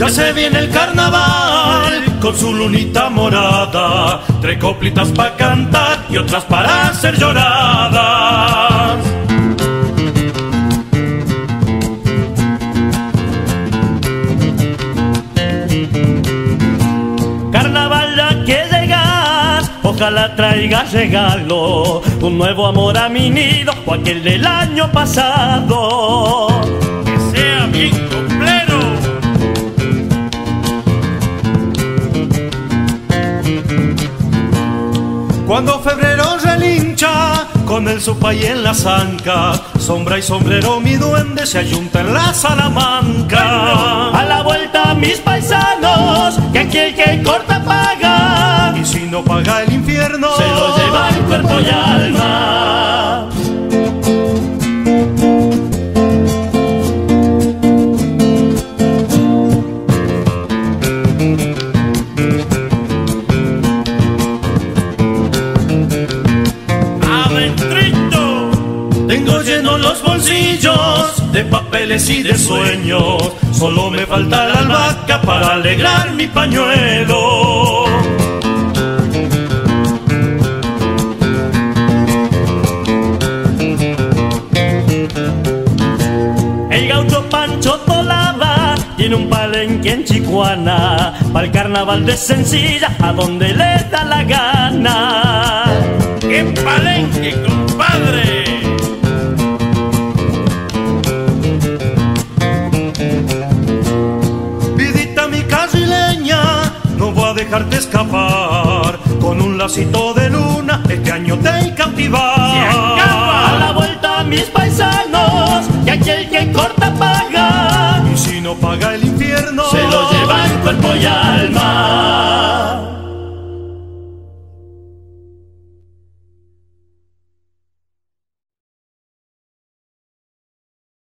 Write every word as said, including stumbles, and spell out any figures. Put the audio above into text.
Ya se viene el carnaval con su lunita morada, tres coplitas pa' cantar y otras para hacer lloradas. Carnaval ya que llegas, ojalá traigas regalo, un nuevo amor a mi nido o aquel del año pasado. Que sea bien cumplero. Cuando febrero relincha con el sopay en la zanca, sombra y sombrero mi duende se ayunta en la Salamanca. A la vuelta mis paisanos, que aquí el que corta paga, y si no paga el infierno se lo lleva en cuerpo y alma. Tengo llenos los bolsillos de papeles y de sueños, solo me falta la albahaca para alegrar mi pañuelo. El gaucho Pancho Tolada tiene un palenque en Chicuana, pa'l carnaval de sencilla, a donde le da la gana. ¡Qué palenque, compadre! Dejarte escapar con un lacito de luna, este año te cautivar. A la vuelta mis paisanos, que aquí el